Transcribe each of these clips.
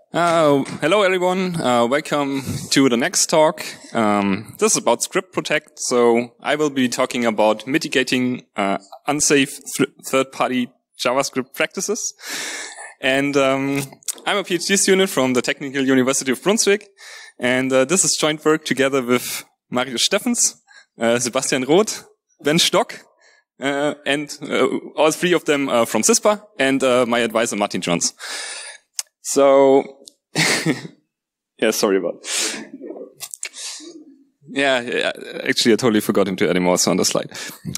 Hello everyone, welcome to the next talk. This is about Script Protect, so I will be talking about mitigating unsafe third-party JavaScript practices. And I'm a PhD student from the Technical University of Brunswick, and this is joint work together with Marius Steffens, Sebastian Roth, Ben Stock, and all three of them from CISPA, and my advisor Martin Johns. So, yeah, sorry about it. Yeah, actually I totally forgot him to add him also on the slide.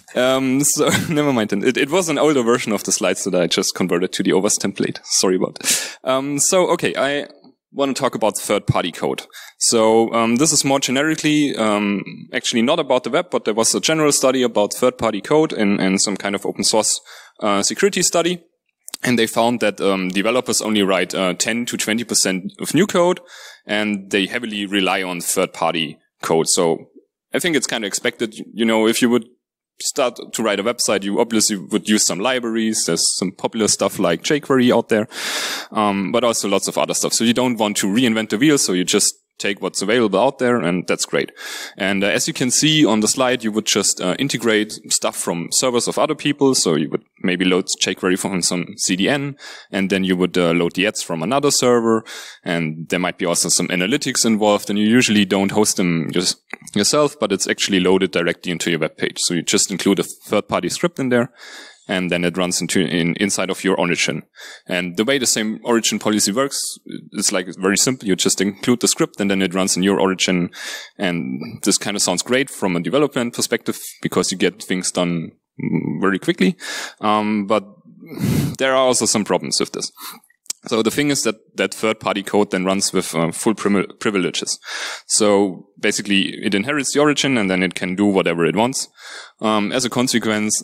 So, never mind. It was an older version of the slides that I just converted to the OWASP template. Sorry about it. So, okay, I want to talk about third-party code. So, this is more generically, actually not about the web, but there was a general study about third-party code and some kind of open source security study. And they found that developers only write 10 to 20% of new code, and they heavily rely on third-party code. So I think it's kind of expected. You know, if you would start to write a website, you obviously would use some libraries. There's some popular stuff like jQuery out there, but also lots of other stuff. So you don't want to reinvent the wheel, so you just take what's available out there, and that's great. And as you can see on the slide, you would just integrate stuff from servers of other people. So you would maybe load jQuery from some CDN, and then you would load the ads from another server, and there might be also some analytics involved, and you usually don't host them yourself, but it's actually loaded directly into your web page. So you just include a third-party script in there, and then it runs inside of your origin. And the way the same origin policy works, it's like very simple. You just include the script and then it runs in your origin. And this kind of sounds great from a development perspective because you get things done very quickly. But there are also some problems with this. So the thing is that third-party code then runs with full privileges. So basically it inherits the origin and then it can do whatever it wants. As a consequence,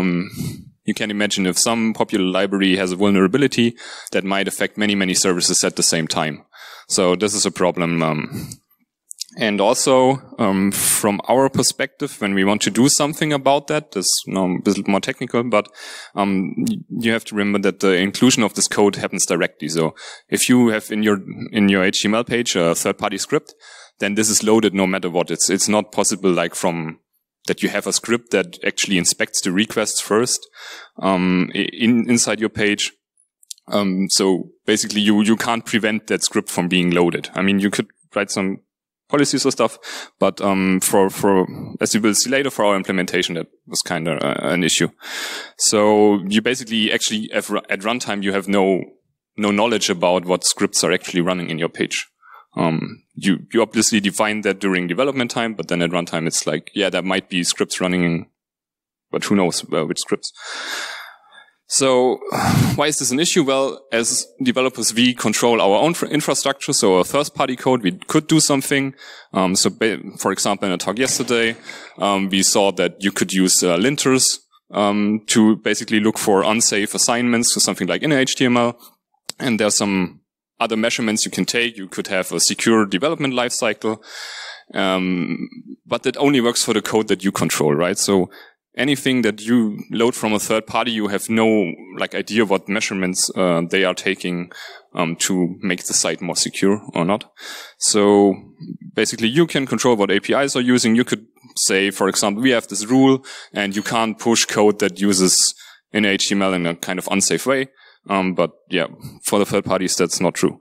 you can imagine if some popular library has a vulnerability that might affect many, many services at the same time. So this is a problem. And also, from our perspective, when we want to do something about that, this is a bit more technical, but you have to remember that the inclusion of this code happens directly. So if you have in your HTML page a third-party script, then this is loaded no matter what. It's not possible like from that you have a script that actually inspects the requests first inside your page. So basically you can't prevent that script from being loaded. I mean, you could write some policies or stuff, but for as you will see later, for our implementation, that was kind of an issue. So you basically actually at runtime you have no knowledge about what scripts are actually running in your page. You obviously define that during development time, but then at runtime it's like, yeah, there might be scripts running in, but who knows which scripts. So why is this an issue? Well, as developers, we control our own infrastructure. So our first-party code, we could do something. For example, in a talk yesterday, we saw that you could use linters to basically look for unsafe assignments to something like inner HTML. And there's some other measurements you can take. You could have a secure development lifecycle, but that only works for the code that you control, right? So anything that you load from a third party, you have no idea what measurements they are taking to make the site more secure or not. So basically, you can control what APIs are using. You could say, for example, we have this rule, and you can't push code that uses in HTML in a kind of unsafe way. But yeah, for the third parties, that's not true.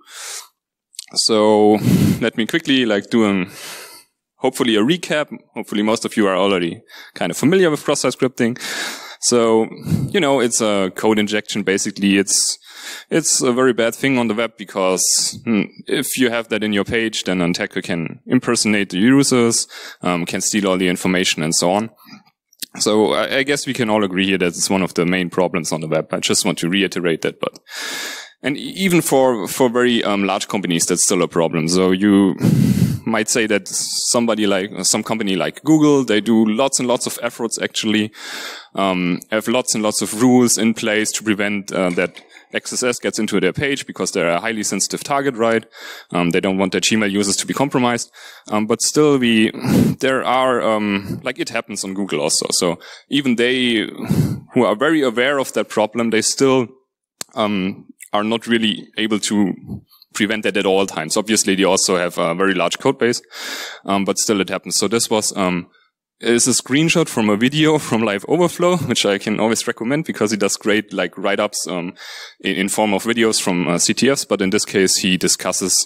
So let me quickly do hopefully a recap. Hopefully most of you are already kind of familiar with cross-site scripting. So, you know, it's a code injection. Basically, it's a very bad thing on the web because if you have that in your page, then an attacker can impersonate the users, can steal all the information and so on. So I guess we can all agree here that it's one of the main problems on the web. I just want to reiterate that, and even for very large companies, that's still a problem. So you might say that some company like Google, they do lots and lots of efforts actually, have lots and lots of rules in place to prevent that XSS gets into their page because they're a highly sensitive target, right? They don't want their Gmail users to be compromised. But still there are, it happens on Google also. So even they, who are very aware of that problem, they still, are not really able to prevent that at all times. Obviously, they also have a very large code base, but still it happens. So this was is a screenshot from a video from Live Overflow, which I can always recommend because he does great like write-ups in form of videos from CTFs. But in this case, he discusses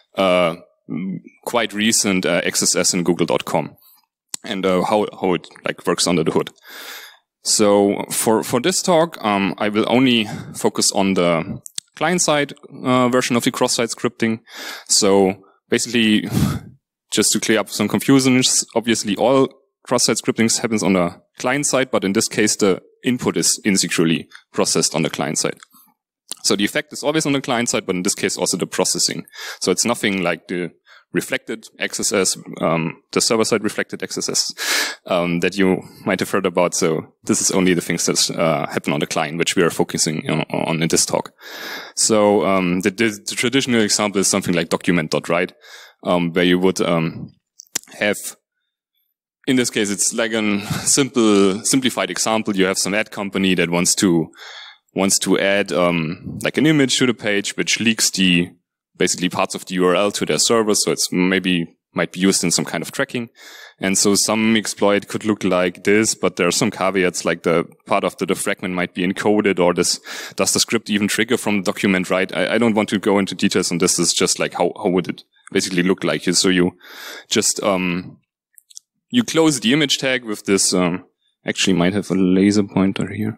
quite recent XSS in Google.com and how it like works under the hood. So for this talk, I will only focus on the client-side version of the cross-site scripting. So basically, just to clear up some confusions, obviously all cross-site scripting happens on the client side, but in this case, the input is insecurely processed on the client side. So the effect is always on the client side, but in this case, also the processing. So it's nothing like the reflected XSS, the server-side reflected XSS that you might have heard about. So this is only the things that happen on the client, which we are focusing on in this talk. So the traditional example is something like document.write, where you would have, in this case, it's like a simplified example. You have some ad company that wants to add like an image to the page, which leaks the basically parts of the URL to their server. So it's might be used in some kind of tracking. And so some exploit could look like this, but there are some caveats, like the part of the fragment might be encoded, or does the script even trigger from the document, right? I don't want to go into details on this. It's just like how would it basically look like? So you just you close the image tag with this, actually might have a laser pointer here.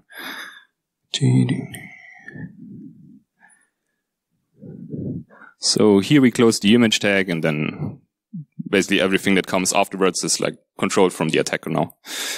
So here we close the image tag, and then basically everything that comes afterwards is like controlled from the attacker now.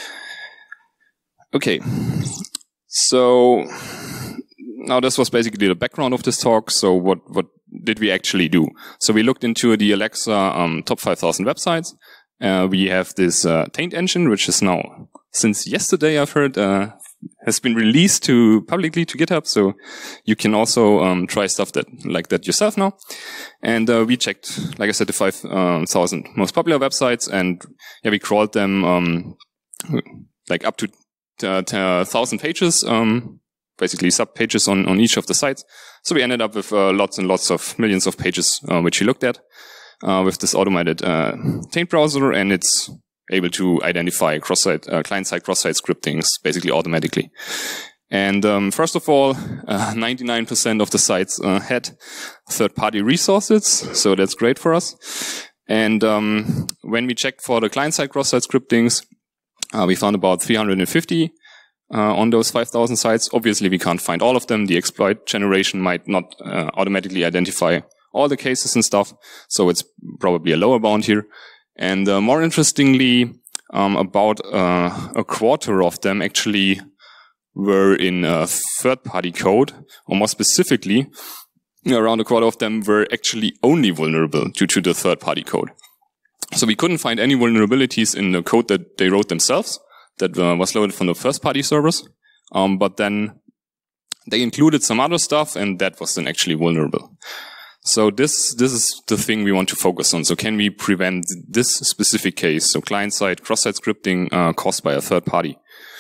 Okay. So now this was basically the background of this talk. So what did we actually do? So we looked into the Alexa top 5,000 websites. We have this Taint engine, which is now, since yesterday I've heard, has been released publicly to GitHub. So you can also try stuff like that yourself now. And we checked, like I said, the 5,000 most popular websites, and yeah, we crawled them like up to 1,000 pages, basically sub pages on each of the sites. So we ended up with lots and lots of millions of pages which we looked at. With this automated Taint browser, and it's able to identify client-side cross-site scriptings basically automatically. And first of all, 99% of the sites had third-party resources, so that's great for us. And when we checked for the client-side cross-site scriptings, we found about 350 on those 5,000 sites. Obviously, we can't find all of them. The exploit generation might not automatically identify all the cases and stuff, so it's probably a lower bound here. And more interestingly, about a quarter of them actually were in third-party code, or more specifically, around a quarter of them were actually only vulnerable due to the third-party code. So we couldn't find any vulnerabilities in the code that they wrote themselves, that was loaded from the first-party servers, but then they included some other stuff, and that was then actually vulnerable. So this is the thing we want to focus on. So can we prevent this specific case? So client-side, cross-site scripting caused by a third party.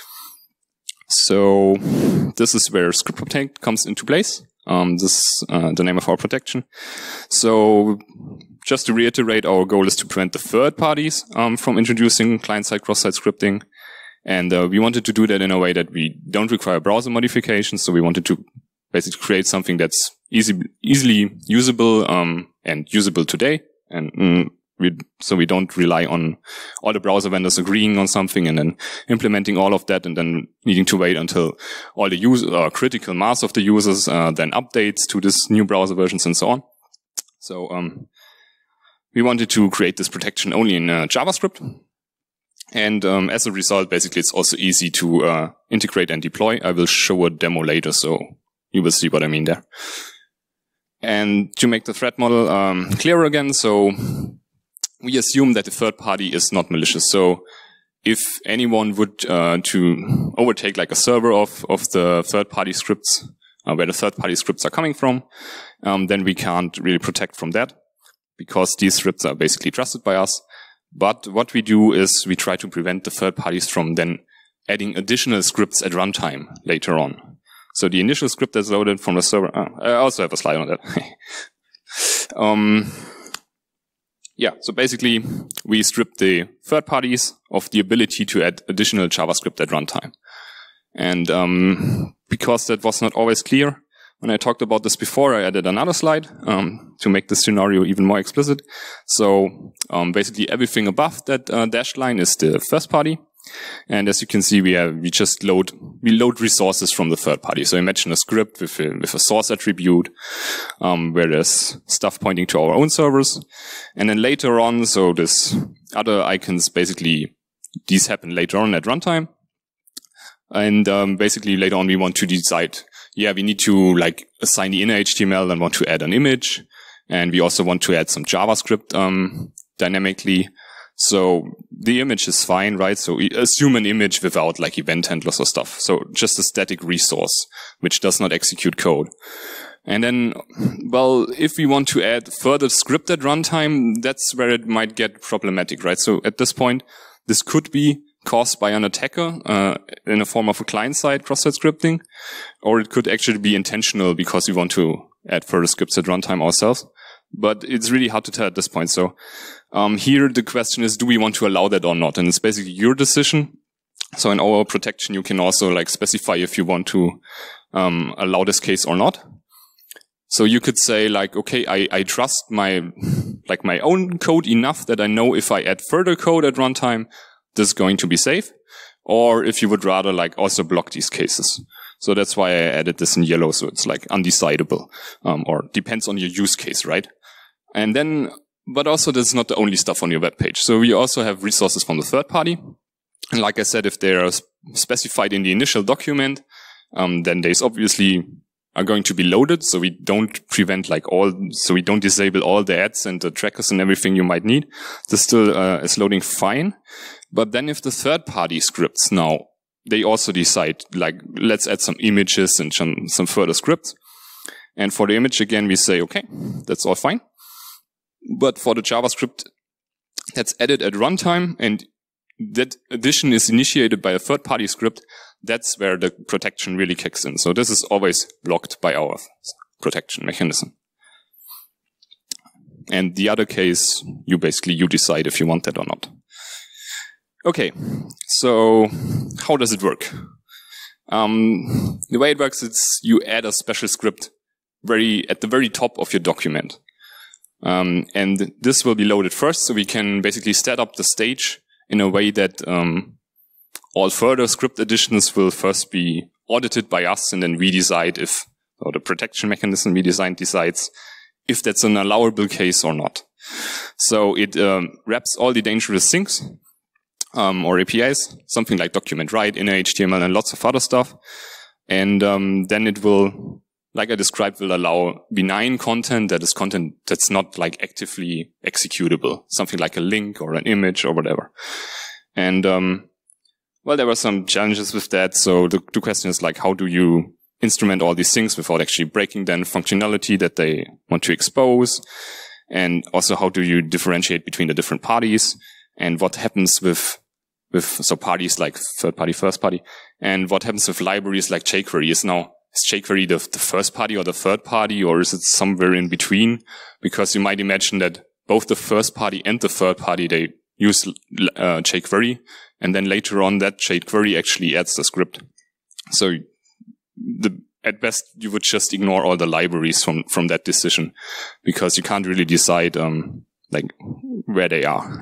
So this is where Script Protect comes into place. This is the name of our protection. So just to reiterate, our goal is to prevent the third parties from introducing client-side, cross-site scripting. And we wanted to do that in a way that we don't require browser modifications. So we wanted to basically create something that's easily usable and usable today, and so we don't rely on all the browser vendors agreeing on something and then implementing all of that and then needing to wait until all the critical mass of the users then updates to this new browser versions and so on. So we wanted to create this protection only in JavaScript, and as a result, basically it's also easy to integrate and deploy. I will show a demo later, so you will see what I mean there. And to make the threat model clearer again, so we assume that the third party is not malicious. So if anyone would to overtake like a server of the third party scripts, where the third party scripts are coming from, then we can't really protect from that, because these scripts are basically trusted by us. But what we do is we try to prevent the third parties from then adding additional scripts at runtime later on. So the initial script that's loaded from the server, I also have a slide on that. Yeah, so basically we strip the third parties of the ability to add additional JavaScript at runtime. And because that was not always clear, when I talked about this before, I added another slide to make the scenario even more explicit. So basically everything above that dashed line is the first party. And as you can see, we load resources from the third party. So imagine a script with a source attribute, where there's stuff pointing to our own servers. And then later on, so this other icons, basically these happen later on at runtime. And basically later on we want to decide, yeah, we need to like assign the inner HTML and want to add an image. And we also want to add some JavaScript dynamically. So the image is fine, right? So we assume an image without like event handlers or stuff. So just a static resource, which does not execute code. And then, well, if we want to add further script at runtime, that's where it might get problematic, right? So at this point, this could be caused by an attacker in a form of a client-side cross-site scripting, or it could actually be intentional because we want to add further scripts at runtime ourselves. But it's really hard to tell at this point. So here the question is, do we want to allow that or not? And it's basically your decision. So in our protection, you can also like specify if you want to allow this case or not. So you could say like, okay, I trust my own code enough that I know if I add further code at runtime, this is going to be safe. Or if you would rather like also block these cases. So that's why I added this in yellow. So it's like undecidable, or depends on your use case, right? And then, but also this is not the only stuff on your web page. So we also have resources from the third party. And like I said, if they are specified in the initial document, then they obviously are going to be loaded. So we don't prevent so we don't disable all the ads and the trackers and everything you might need. This still is loading fine. But then if the third party scripts now, they also decide, like, let's add some images and some further scripts. And for the image, again, we say, okay, that's all fine. But for the JavaScript that's added at runtime and that addition is initiated by a third-party script, that's where the protection really kicks in. So this is always blocked by our protection mechanism. And the other case, you decide if you want that or not. Okay, so how does it work? The way it works, it's you add a special script at the very top of your document. And this will be loaded first, so we can basically set up the stage in a way that all further script additions will first be audited by us, and then we decide or the protection mechanism we designed decides if that's an allowable case or not. So it wraps all the dangerous things, or APIs, something like document write, inner HTML, and lots of other stuff. And then it will, like I described, will allow benign content, that is content that's not like actively executable, something like a link or an image or whatever. And well, there were some challenges with that. So the question is like, how do you instrument all these things without actually breaking down functionality that they want to expose? And also, how do you differentiate between the different parties? And what happens with so parties like third party, first party, and what happens with libraries like jQuery? Is jQuery the first party or the third party, or is it somewhere in between? Because you might imagine that both the first party and the third party, they use jQuery, and then later on that jQuery actually adds the script. So at best, you would just ignore all the libraries from that decision, because you can't really decide like where they are.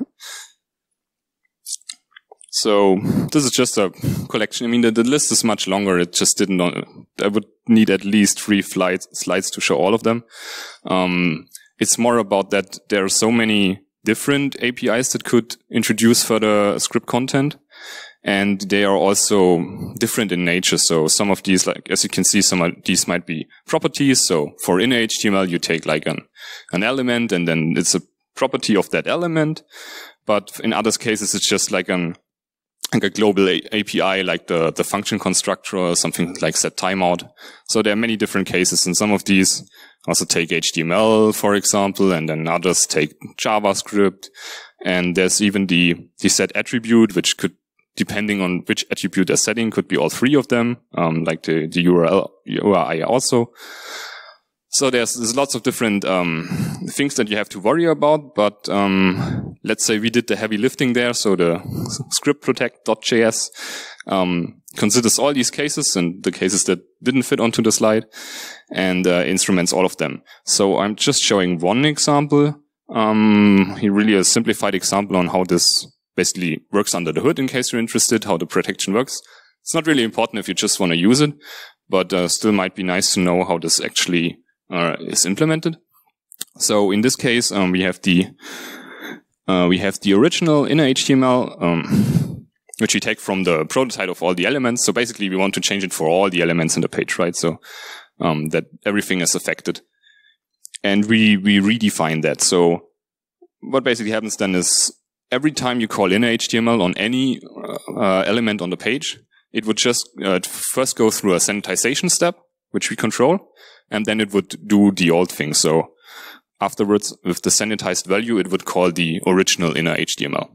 So this is just a collection. I mean, the list is much longer. It just didn't. I would need at least 3 slides to show all of them. It's more about that there are so many different APIs that could introduce further script content, and they are also different in nature. So some of these, like as you can see, some of these might be properties. So for inner HTML, you take like an element, and then it's a property of that element. But in other cases, it's just like a global API, like the function constructor or something like set timeout. So there are many different cases, and some of these also take HTML, for example, and then others take JavaScript. And there's even the set attribute, which could, depending on which attribute they're setting, could be all 3 of them, like the URI also. So there's lots of different things that you have to worry about, but let's say we did the heavy lifting there. So the script protect.js considers all these cases and the cases that didn't fit onto the slide and instruments all of them. So I'm just showing one example. Here really a simplified example on how this basically works under the hood in case you're interested, how the protection works. It's not really important if you just want to use it, but still might be nice to know how this actually is implemented. So in this case, we have the original inner HTML, which we take from the prototype of all the elements. So basically, we want to change it for all the elements in the page, right? So that everything is affected, and we redefine that. So what basically happens then is every time you call inner HTML on any element on the page, it would just first go through a sanitization step, which we control, and then it would do the old thing. So afterwards, with the sanitized value, it would call the original inner HTML.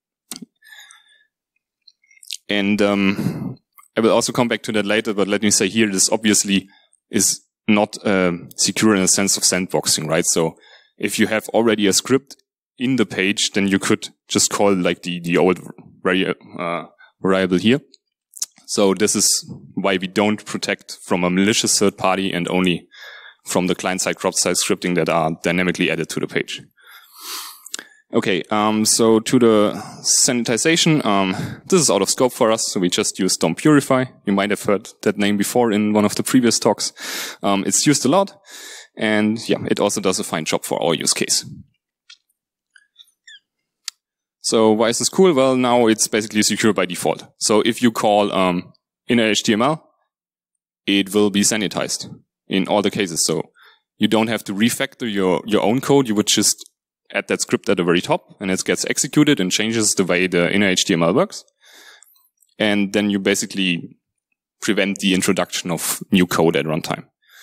And I will also come back to that later, but let me say here, this obviously is not secure in a sense of sandboxing, right? So if you have already a script in the page, then you could just call like the old variable here. So this is why we don't protect from a malicious third party and only from the client-side cross-site scripting that are dynamically added to the page. Okay, so to the sanitization, this is out of scope for us, so we just use DOM Purify. You might have heard that name before in one of the previous talks. It's used a lot, and yeah, it also does a fine job for our use case. So why is this cool? Well, now it's basically secure by default. So if you call inner HTML, it will be sanitized in all the cases. So you don't have to refactor your own code. You would just add that script at the very top, and it gets executed and changes the way the inner HTML works. And then you basically prevent the introduction of new code at runtime.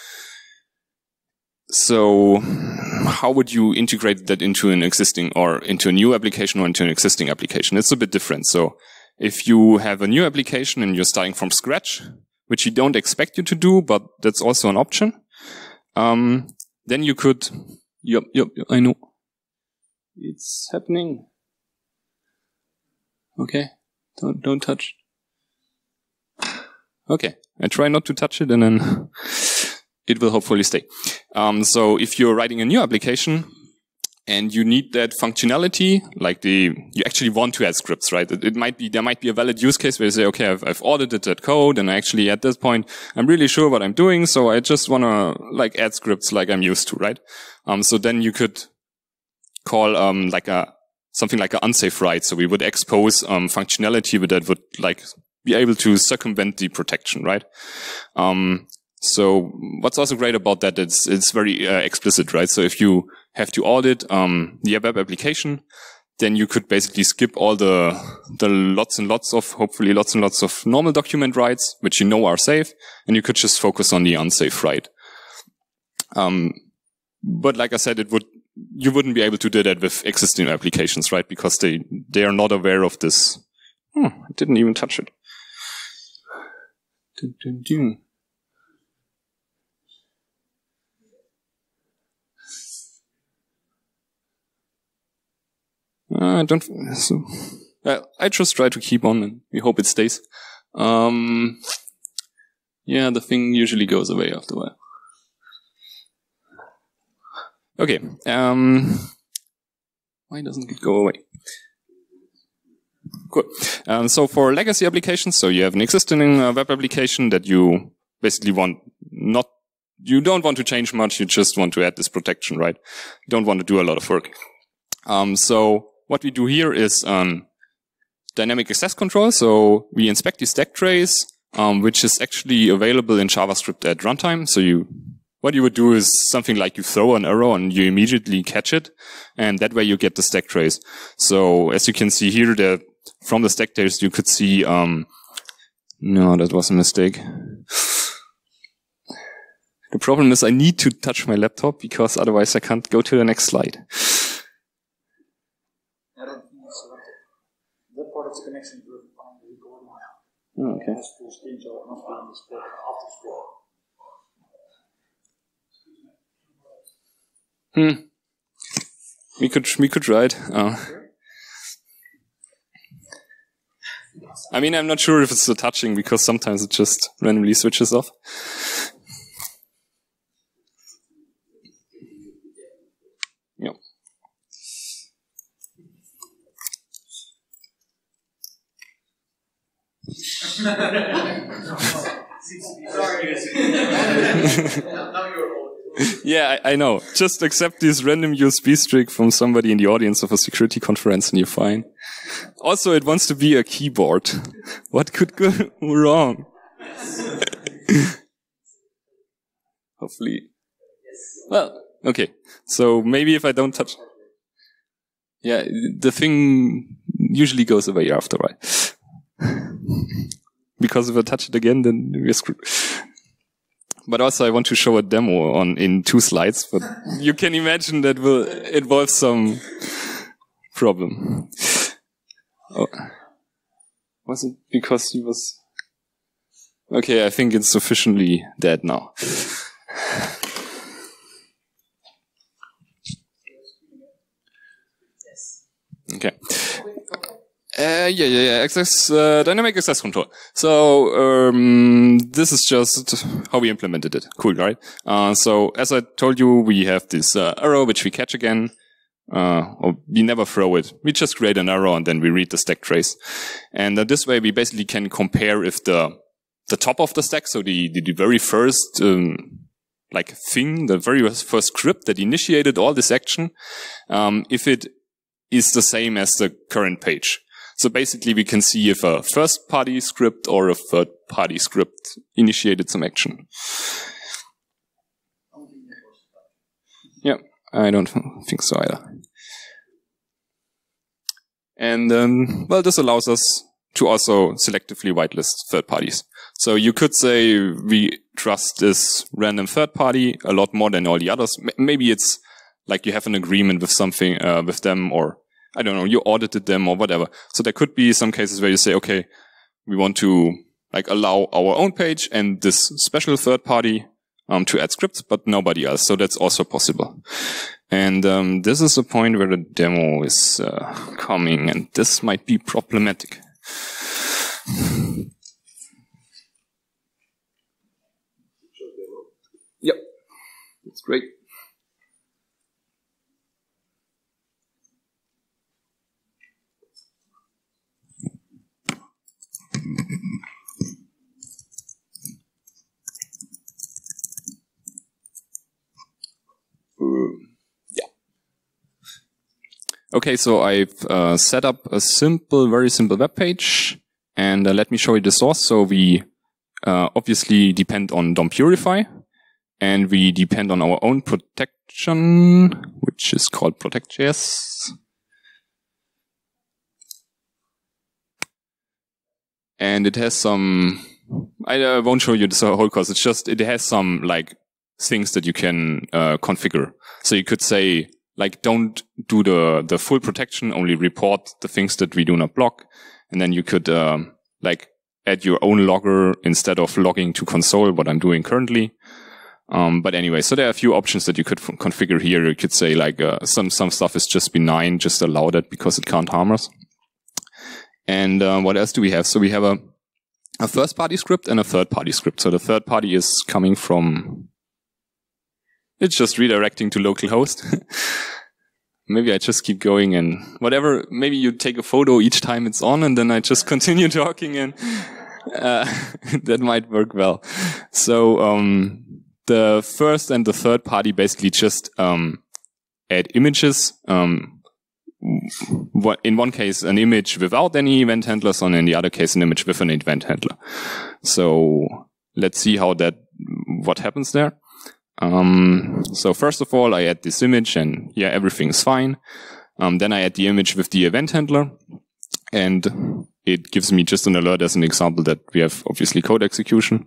So how would you integrate that into an existing or into a new application or into an existing application? It's a bit different. So if you have a new application and you're starting from scratch, which we don't expect you to do, but that's also an option, then you could, yep, I know. It's happening. Okay. Don't touch. Okay. I try not to touch it and then it will hopefully stay. So if you're writing a new application and you need that functionality, like you actually want to add scripts, right? There might be a valid use case where you say, okay, I've audited that code and actually at this point, I'm really sure what I'm doing. So I just want to like add scripts like I'm used to, right? So then you could call something like an unsafe write. So we would expose functionality that would like be able to circumvent the protection, right? So what's also great about that, it's very explicit, right? So if you have to audit the web application, then you could basically skip all the hopefully lots and lots of normal document writes, which you know are safe, and you could just focus on the unsafe write. But like I said, you wouldn't be able to do that with existing applications, right? Because they are not aware of this. I didn't even touch it. I just try to keep on and we hope it stays. Yeah, the thing usually goes away after a while. Okay. Why doesn't it go away? Cool. So for legacy applications, so you have an existing web application that you basically you don't want to change much. You just want to add this protection, right? You don't want to do a lot of work. So what we do here is dynamic access control. So we inspect the stack trace, which is actually available in JavaScript at runtime. So what you would do is something like you throw an arrow and you immediately catch it, and that way you get the stack trace. So as you can see here, from the stack trace you could see, no, that was a mistake. The problem is I need to touch my laptop because otherwise I can't go to the next slide. That part is connection to the recording. Oh, okay. Has full screen, so it must be on the split after split. We could try it. I mean, I'm not sure if it's the touching because sometimes it just randomly switches off. Yep. Yeah, I know. Just accept this random USB stick from somebody in the audience of a security conference and you're fine. Also, it wants to be a keyboard. What could go wrong? Hopefully. Well, okay. So maybe if I don't touch... Yeah, the thing usually goes away after, right? Because if I touch it again, then we're screwed. But also I want to show a demo in 2 slides, but you can imagine that will involve some problem. Oh. Was it because he was... Okay, I think it's sufficiently dead now. Okay. Yeah. Dynamic access control. So, this is just how we implemented it. Cool, right? So, as I told you, we have this arrow which we catch again. Or we never throw it. We just create an arrow and then we read the stack trace. And this way we basically can compare if the top of the stack, so the very first, thing, the very first script that initiated all this action, if it is the same as the current page. So basically we can see if a first party script or a third party script initiated some action. Yeah, I don't think so either. And this allows us to also selectively whitelist third parties. So you could say we trust this random third party a lot more than all the others. Maybe it's like you have an agreement with something with them, or I don't know, you audited them or whatever. So there could be some cases where you say, okay, we want to allow our own page and this special third party to add scripts, but nobody else. So that's also possible. And this is a point where the demo is coming, and this might be problematic. Yep, that's great. Yeah. Okay, so I've set up a very simple web page, and let me show you the source. So we obviously depend on DOM Purify, and we depend on our own protection, which is called Protect.js. And it has some, I won't show you the whole course, it's just, it has some things that you can configure. So you could say, don't do the full protection, only report the things that we do not block. And then you could, add your own logger instead of logging to console, what I'm doing currently. But anyway, so there are a few options that you could configure here. You could say some stuff is just benign, just allow that because it can't harm us. And what else do we have? So we have a first party script and a third party script. So the third party is coming from, it's just redirecting to localhost. Maybe I just keep going and whatever. Maybe you take a photo each time it's on and then I just continue talking, and that might work well. So the first and the third party basically just add images. In one case, an image without any event handlers, and in the other case, an image with an event handler. So let's see what happens there. So first of all, I add this image, and yeah, everything's fine. Then I add the image with the event handler, and it gives me just an alert as an example that we have obviously code execution.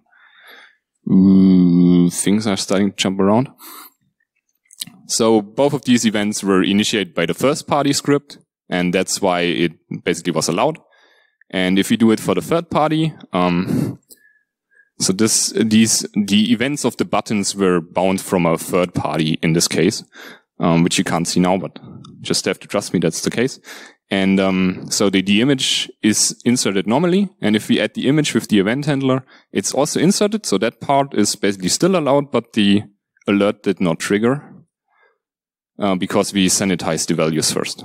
Things are starting to jump around. So both of these events were initiated by the first party script, and that's why it basically was allowed. And if we do it for the third party, so the events of the buttons were bound from a third party in this case. which you can't see now, but just have to trust me that's the case. And so the image is inserted normally, and if we add the image with the event handler, it's also inserted, so that part is basically still allowed, but the alert did not trigger because we sanitized the values first.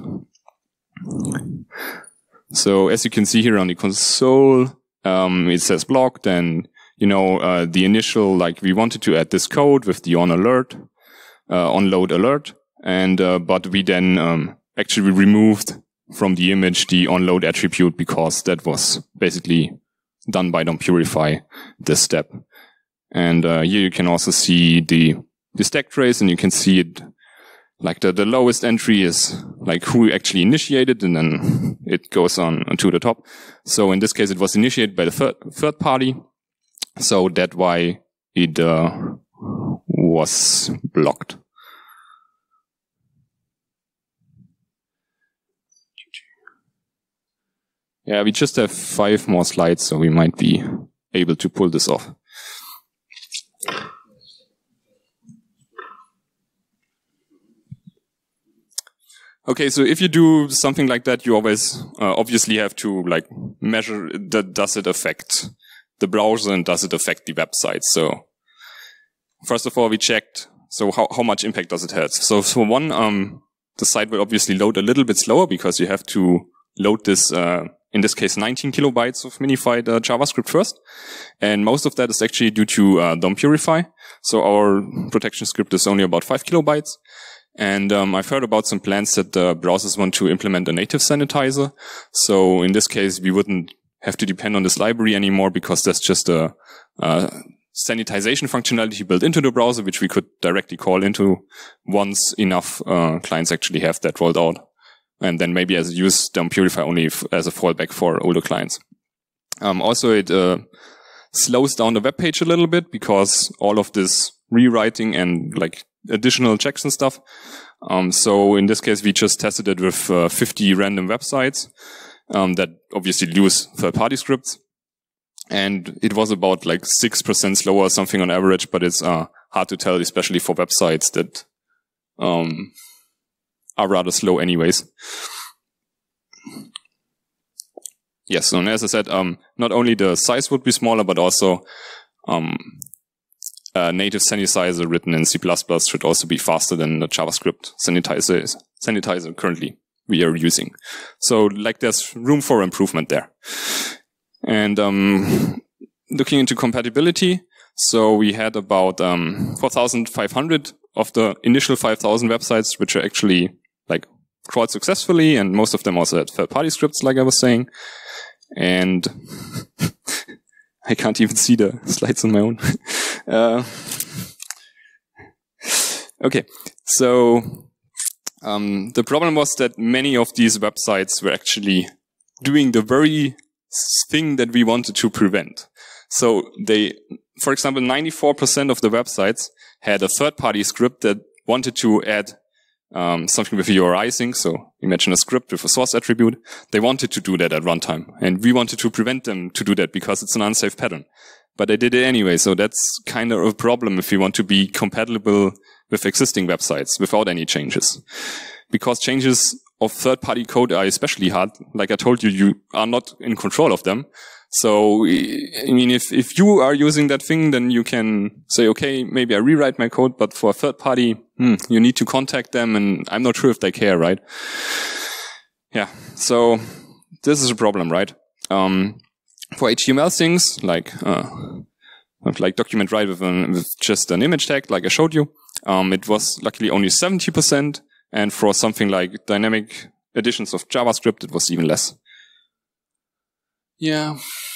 So as you can see here on the console, it says blocked, and the initial, like, we wanted to add this code with the onload alert, and but we then actually removed from the image the onload attribute because that was basically done by DOM-Purify, this step. And here you can also see the stack trace, and you can see it, like the lowest entry is like who actually initiated, and then it goes on to the top. So in this case, it was initiated by the third party. So that's why it was blocked. Yeah, we just have 5 more slides, so we might be able to pull this off. Okay, so if you do something like that, you always obviously have to like measure that, does it affect the browser and does it affect the website? So first of all, we checked, so how much impact does it have? So for one, the site will obviously load a little bit slower because you have to load this, in this case, 19 kilobytes of minified JavaScript first. And most of that is actually due to DOM-Purify. So our protection script is only about 5 kilobytes. And I've heard about some plans that browsers want to implement a native sanitizer. So in this case, we wouldn't have to depend on this library anymore because there's just a sanitization functionality built into the browser, which we could directly call into once enough clients actually have that rolled out. And then maybe use DOM-Purify only as a fallback for older clients. Also, it slows down the web page a little bit because all of this rewriting and like additional checks and stuff. So in this case, we just tested it with 50 random websites that obviously use third-party scripts. And it was about like 6% slower or something on average, but it's hard to tell, especially for websites that are rather slow anyways. Yes, and as I said, not only the size would be smaller, but also native sanitizer written in C++ should also be faster than the JavaScript sanitizer currently we are using. So like there's room for improvement there. And looking into compatibility, so we had about 4,500 of the initial 5,000 websites which are actually like crawled successfully, and most of them also had third-party scripts, like I was saying. And I can't even see the slides on my own. Okay, so the problem was that many of these websites were actually doing the very thing that we wanted to prevent. So they, for example, 94% of the websites had a third-party script that wanted to add something with URI sync. So imagine a script with a source attribute. They wanted to do that at runtime, and we wanted to prevent them to do that because it's an unsafe pattern. But they did it anyway, so that's kind of a problem if we want to be compatible with existing websites without any changes. Because changes of third-party code are especially hard. Like I told you, you are not in control of them. So, I mean, if you are using that thing, then you can say, okay, maybe I rewrite my code, but for a third party, you need to contact them, and I'm not sure if they care, right? Yeah, so this is a problem, right? For HTML things, like document write with just an image tag, like I showed you, it was luckily only 70%, and for something like dynamic additions of JavaScript, it was even less. Yeah.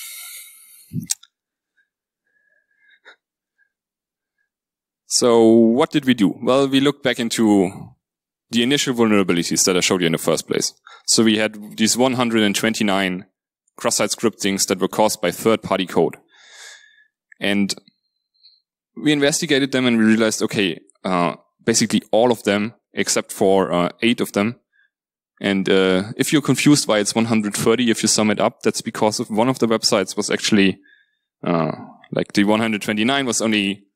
So what did we do? Well, we looked back into the initial vulnerabilities that I showed you in the first place. So we had these 129 cross-site scriptings that were caused by third-party code. And we investigated them and we realized, okay, basically all of them, except for 8 of them. And if you're confused why it's 130, if you sum it up, that's because of one of the websites was actually, like the 129 was only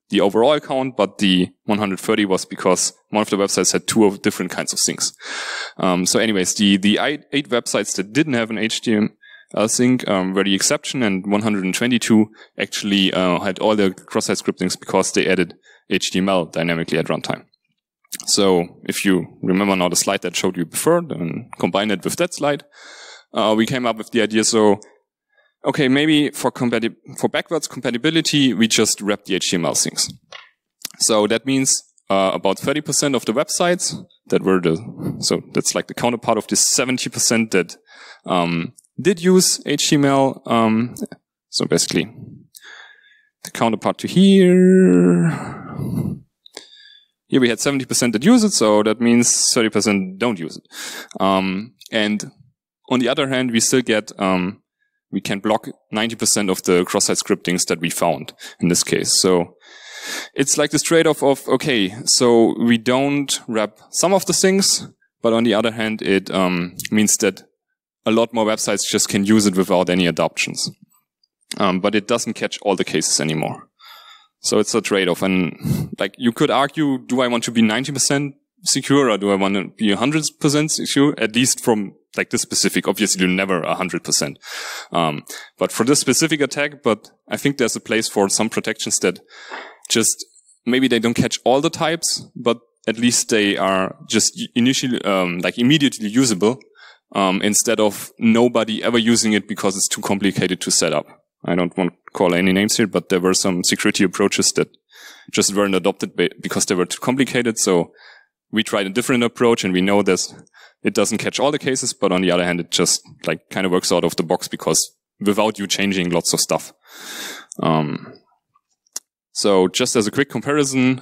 the overall count, but the 130 was because one of the websites had two of different kinds of things. So anyways, the 8 websites that didn't have an HTML sync were the exception, and 122 actually had all the cross-site scriptings because they added HTML dynamically at runtime. So if you remember now the slide that showed you before, and combine it with that slide, we came up with the idea. So, okay, maybe for backwards compatibility, we just wrap the HTML things. So that means about 30% of the websites that were so that's like the counterpart of this 70% that did use HTML. So basically, the counterpart to here. Here we had 70% that use it, so that means 30% don't use it. And on the other hand, we still get, we can block 90% of the cross-site scriptings that we found in this case. So it's like this trade-off of, okay, so we don't wrap some of the things, but on the other hand, it means that a lot more websites just can use it without any adoptions. But it doesn't catch all the cases anymore. So it's a trade-off. And like you could argue, do I want to be 90% secure or do I want to be 100% secure? At least from like this specific, obviously you're never 100%. But for this specific attack, but I think there's a place for some protections that just, maybe they don't catch all the types, but at least they are just initially, like immediately usable, instead of nobody ever using it because it's too complicated to set up. I don't want to call any names here, but there were some security approaches that just weren't adopted because they were too complicated. So we tried a different approach, and we know that it doesn't catch all the cases, but on the other hand, it just like kind of works out of the box because without you changing lots of stuff. So just as a quick comparison,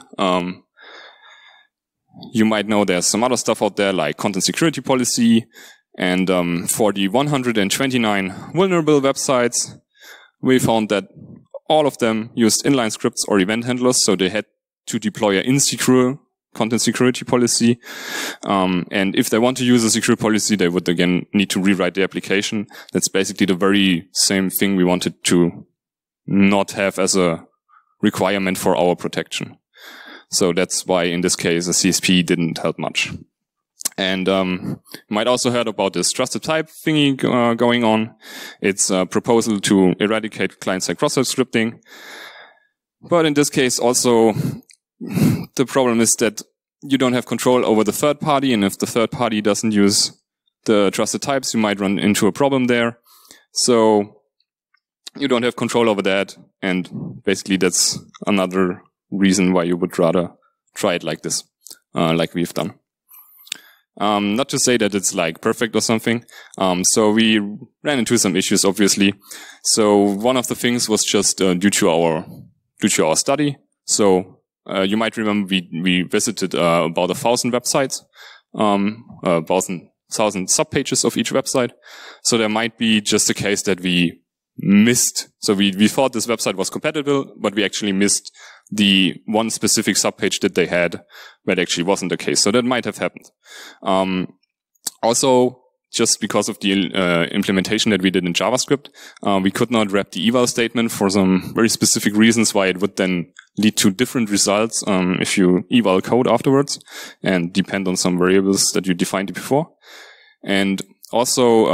you might know there's some other stuff out there like content security policy, and for the 129 vulnerable websites, we found that all of them used inline scripts or event handlers, so they had to deploy an insecure content security policy. And if they want to use a secure policy, they would again need to rewrite the application. That's basically the very same thing we wanted to not have as a requirement for our protection. So that's why in this case a CSP didn't help much. And you might also heard about this trusted type thingy going on. It's a proposal to eradicate client-side cross-site scripting. But in this case also, the problem is that you don't have control over the third party, and if the third party doesn't use the trusted types, you might run into a problem there. So you don't have control over that, and basically that's another reason why you would rather try it like this, like we've done. Not to say that it's like perfect or something. So we ran into some issues, obviously. So one of the things was just due to our study. So you might remember we visited about 1,000 websites, 1,000 subpages of each website. So there might be just a case that we missed. So we thought this website was compatible, but we actually missed the one specific subpage that they had that actually wasn't the case. So that might have happened. Also, just because of the implementation that we did in JavaScript, we could not wrap the eval statement for some very specific reasons why it would then lead to different results if you eval code afterwards and depend on some variables that you defined before. And also,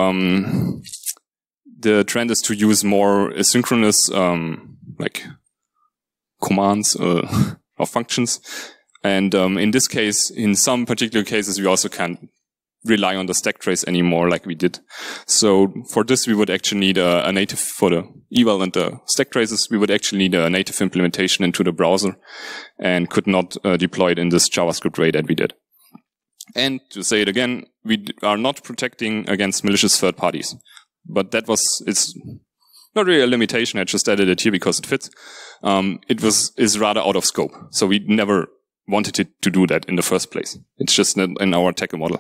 the trend is to use more asynchronous like commands or functions. And in this case, in some particular cases, we also can't rely on the stack trace anymore like we did. So for this, we would actually need a native, for the eval and the stack traces, we would actually need a native implementation into the browser and could not deploy it in this JavaScript way that we did. And to say it again, we are not protecting against malicious third parties. But it's not really a limitation. I just added it here because it fits. Is rather out of scope. So we never wanted it to do that in the first place. It's just not in our attacker model.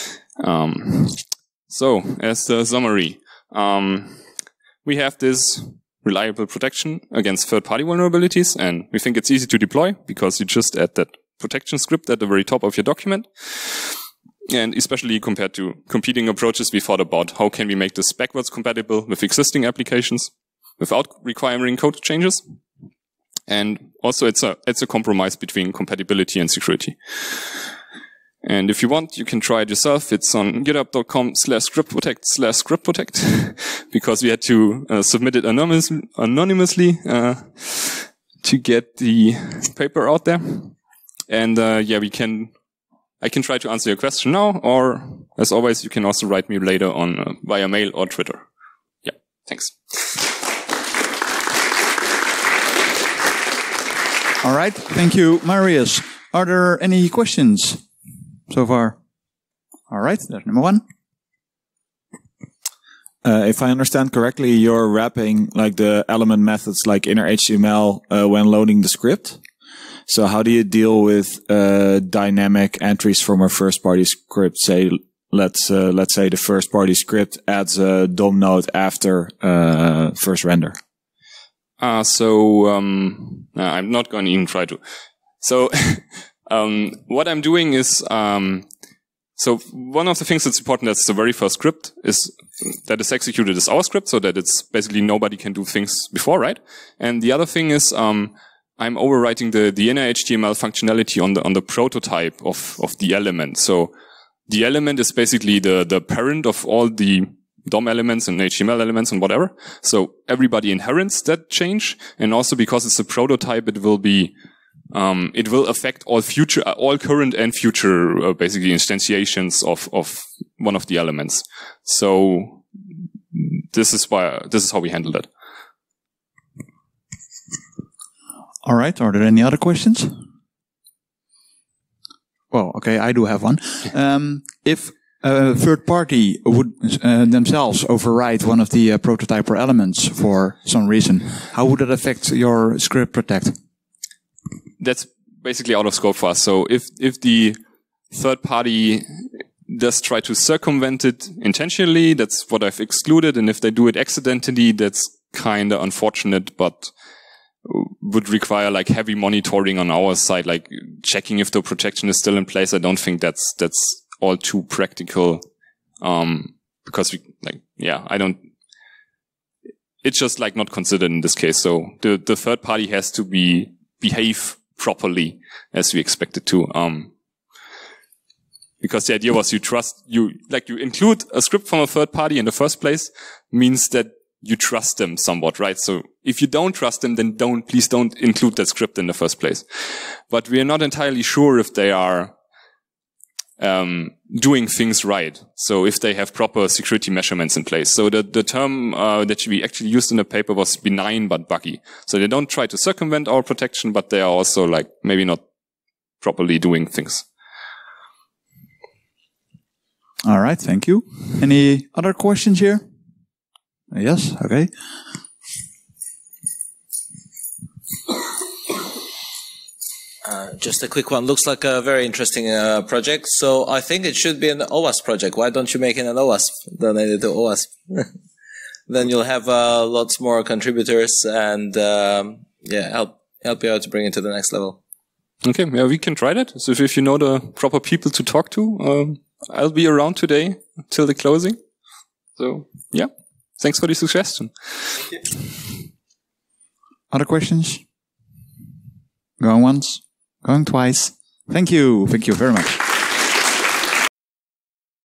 So as the summary, we have this reliable protection against third-party vulnerabilities, and we think it's easy to deploy because you just add that protection script at the very top of your document. And especially compared to competing approaches, we thought about how can we make this backwards compatible with existing applications without requiring code changes. And also it's a compromise between compatibility and security. And if you want, you can try it yourself. It's on github.com/scriptprotect/scriptprotect because we had to submit it anonymously to get the paper out there. And yeah, I can try to answer your question now, or as always, you can also write me later on via mail or Twitter. Yeah, thanks. All right. Thank you, Marius. Are there any questions so far? All right. There's number one. If I understand correctly, you're wrapping like the element methods like inner HTML when loading the script. So how do you deal with dynamic entries from a first-party script? Say, let's say the first-party script adds a DOM node after first render. I'm not going to even try to. So, what I'm doing is, so one of the things that's important that's the very first script is that is executed as our script, so that it's basically nobody can do things before, right? And the other thing is, I'm overwriting the inner HTML functionality on the prototype of the element. So the element is basically the parent of all the DOM elements and HTML elements and whatever. So everybody inherits that change. And also because it's a prototype, it will be, it will affect all current and future, basically instantiations of one of the elements. So this is how we handle that. All right. Are there any other questions? Well, okay, I do have one. If a third party would themselves override one of the prototype or elements for some reason, how would that affect your script protect? That's basically out of scope for us. So if the third party does try to circumvent it intentionally, that's what I've excluded. And if they do it accidentally, that's kind of unfortunate, but would require like heavy monitoring on our side, like checking if the protection is still in place. I don't think that's all too practical, because it's just like not considered in this case. So the third party has to behave properly as we expect it to, because the idea was you include a script from a third party in the first place means that you trust them somewhat, right? So if you don't trust them, then please don't include that script in the first place. But we are not entirely sure if they are doing things right. So if they have proper security measurements in place. So the term that we actually used in the paper was benign but buggy. So they don't try to circumvent our protection, but they are also like maybe not properly doing things. All right, thank you. Any other questions here? Yes, okay. Just a quick one. Looks like a very interesting project. So I think it should be an OWASP project. Why don't you make it an OWASP donated to OWASP? Then you'll have lots more contributors and help you out to bring it to the next level. Okay, yeah, we can try that. So if you know the proper people to talk to, I'll be around today till the closing. So yeah, thanks for the suggestion. Other questions? Going once, going twice. Thank you very much.